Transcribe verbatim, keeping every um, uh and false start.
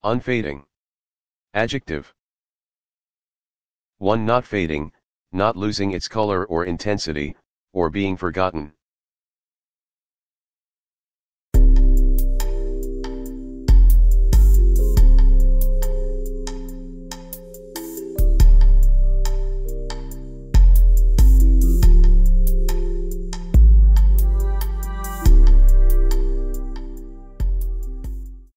Unfading. Adjective. one Not fading, not losing its color or intensity, or being forgotten.